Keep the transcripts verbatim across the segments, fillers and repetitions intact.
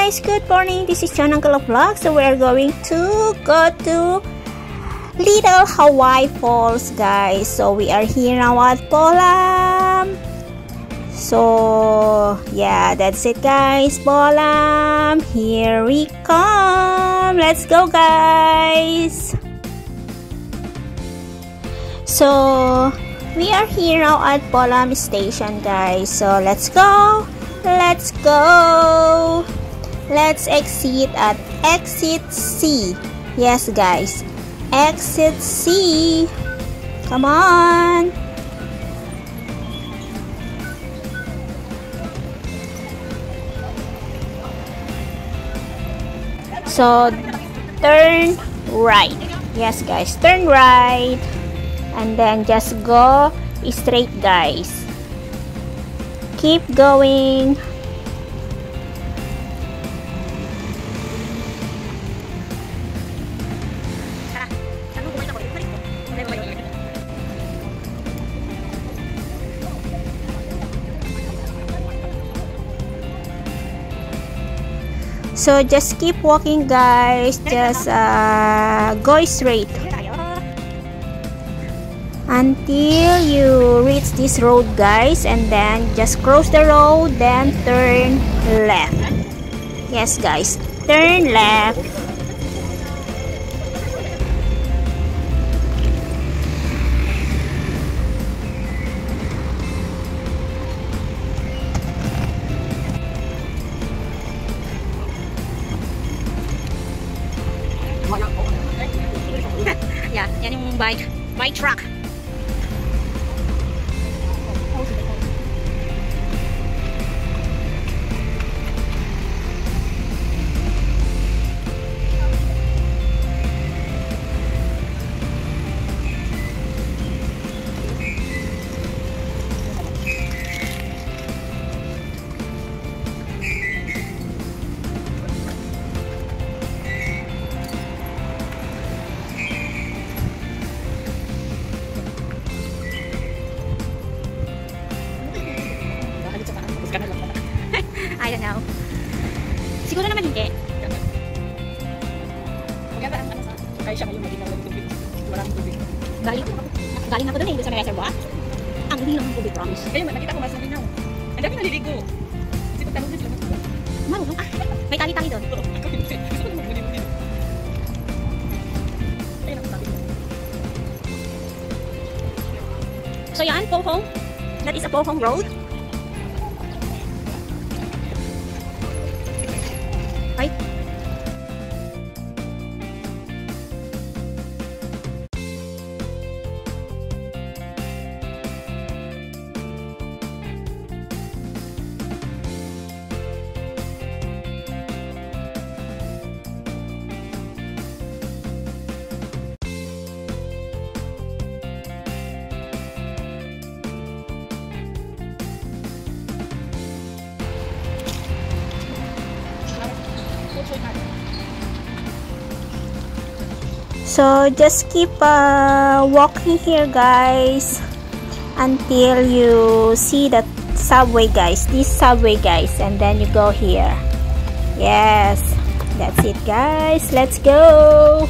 guys, good morning. This is John Uncle of Vlog. So we are going to go to Little Hawaii Falls, guys. So we are here now at Bolam. So yeah, that's it, guys. Bolam, here we come. Let's go, guys. So we are here now at Bolam Station, guys. So let's go. Let's go. Let's exit at exit C. Yes, guys. Exit C. Come on. So turn right. Yes, guys. Turn right. And then just go straight, guys. Keep going. So just keep walking, guys. Just uh, go straight until you reach this road, guys, and then just cross the road, then turn left. Yes, guys, turn left. Yeah, yan yung bike, bike truck. I don't know. Siguro naman hindi. Maganda ang ano sa kaya siya ngayon maging ng tubig. Maraming tubig. Galing, galing ako doon eh, doon sa may reservoir. Ang linaw ng tubig, promise. Kaya nakita ko mas malinaw. Ang dami naliligo. Kasi pagtanong din sila mag-tubig. Marunong. Ah, may tali-tali doon. Ako hindi. Gusto ko mag-muli-muli. Ayun ako sabi ko. So yan, Pohong. That is a Pohong Road. Ay. So just keep uh, walking here, guys, until you see the subway, guys. This subway, guys, and then you go here. Yes, that's it, guys. Let's go.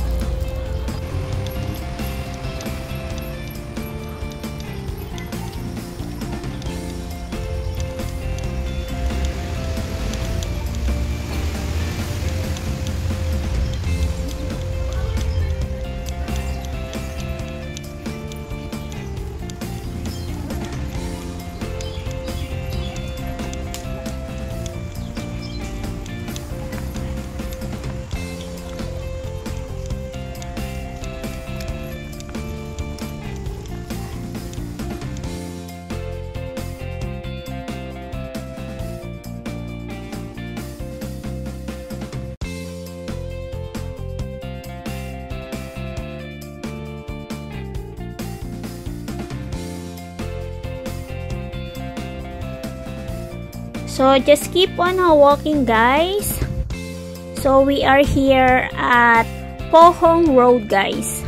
So just keep on walking, guys. So we are here at Pohong Road, guys.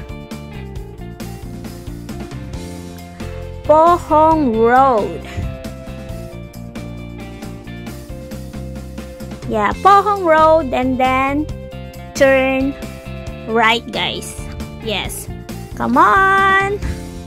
Pohong Road. Yeah, Pohong Road, and then turn right, guys. Yes. Come on.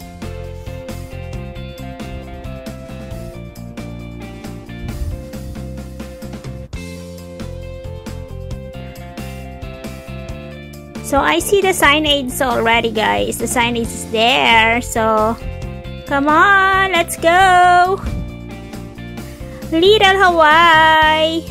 So I see the signage already, guys. The signage is there. So come on, let's go. Little Hawaii.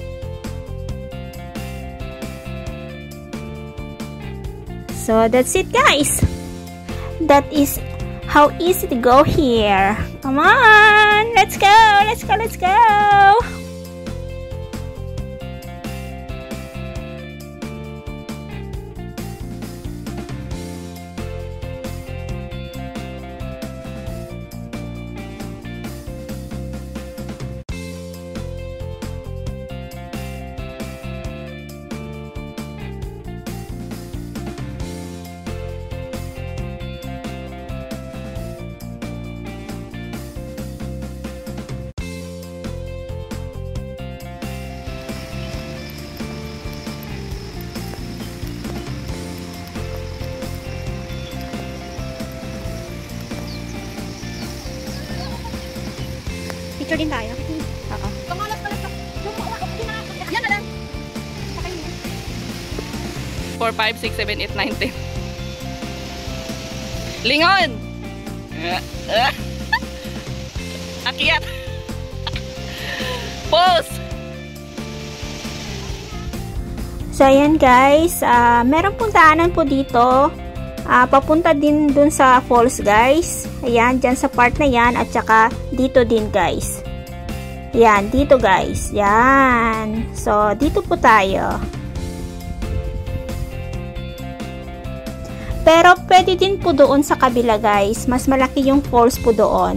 So that's it, guys. That is how easy to go here. Come on, let's go, let's go, let's go. Picture din tayo. Oo. Pangalat pala sa... Yan na lang. four, five, six, seven, eight, nine, ten. Lingon! Akyat! Pause! So ayan, guys, uh, meron pong daanan po dito. Uh, papunta din dun sa falls, guys. Ayan, dyan sa part na yan. At saka dito din, guys. Ayan, dito, guys. Yan. So, dito po tayo. Pero, pwede din po doon sa kabila, guys. Mas malaki yung falls po doon.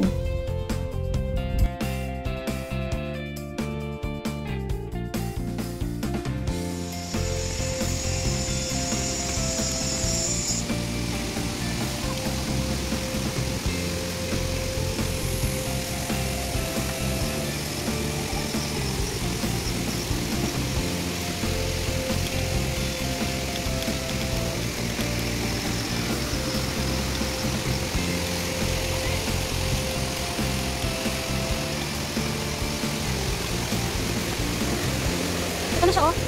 Ito na siya, oh.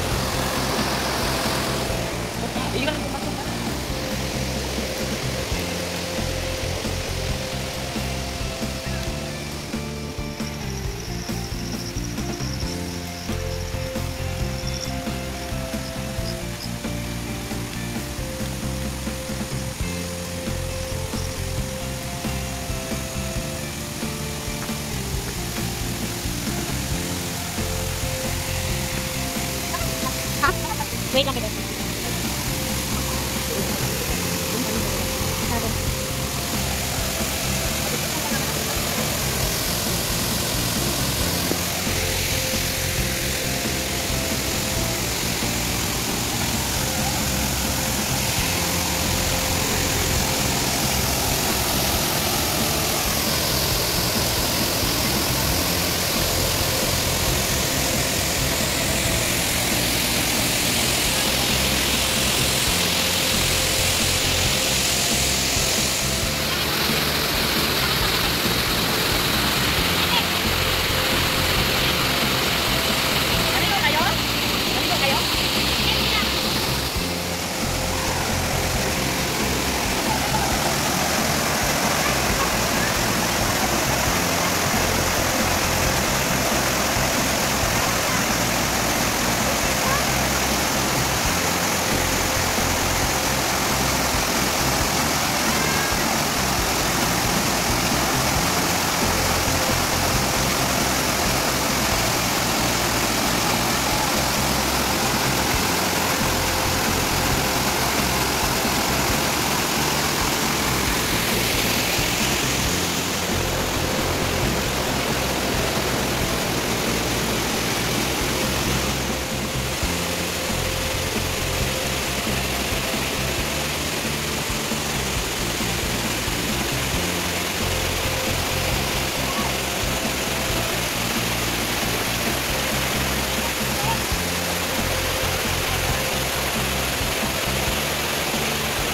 Wait lang, guys.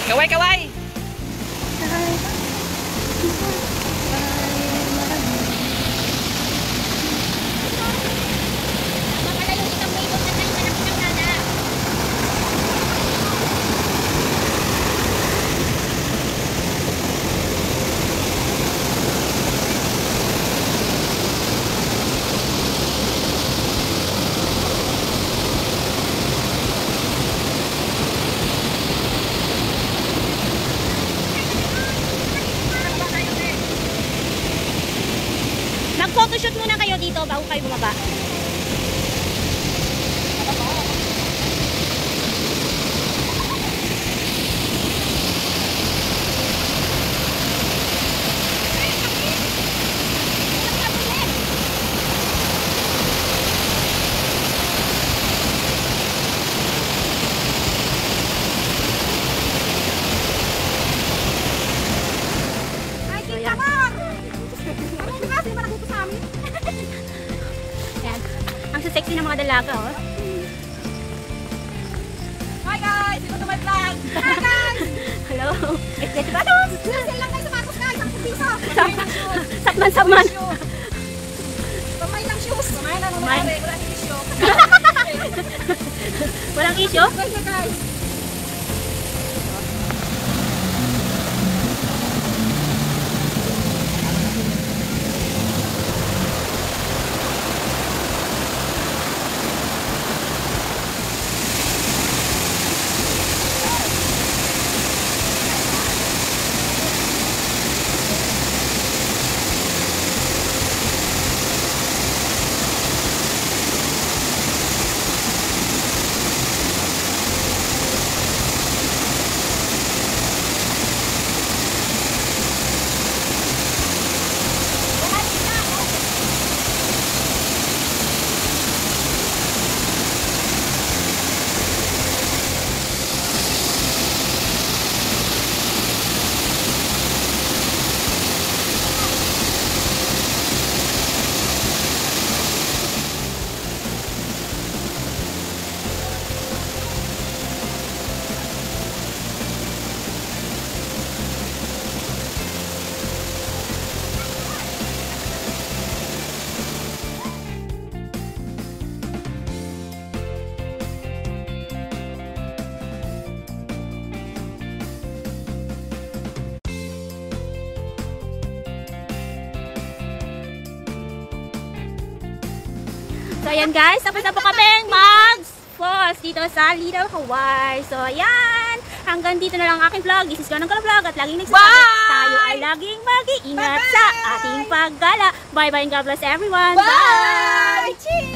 Kaway, kaway! Mag-photoshoot muna kayo dito bago kayo bumaba. Ayan. Ang sexy ng mga dalaga, oh. Hi guys! Ito to my vlog! Hi guys! Hello! It's Letty Batos! Sale lang tayo sa Batos guys! Ang piso! Sapman, sapman! Pamay lang shoes! Pamay lang naman Pamay. natin! Walang issue! Walang issue? Guys na guys! So ayan guys, tapos na po kaming mag-falls dito sa Little Hawaii. So ayan, hanggang dito na lang ang aking vlog. This is Jonang Kala Vlog at laging nagsasabi, tayo ay laging mag-iingat sa ating paggala. Bye bye and God bless everyone. Bye! Cheers!